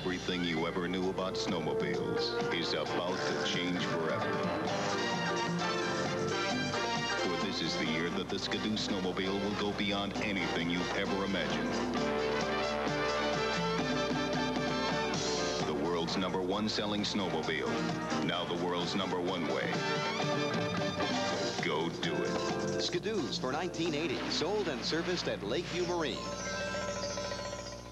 Everything you ever knew about snowmobiles is about to change forever. For this is the year that the Skidoo snowmobile will go beyond anything you've ever imagined. The world's #1 selling snowmobile. Now the world's #1 way. Go do it. Skidoos for 1980, sold and serviced at Lakeview Marine.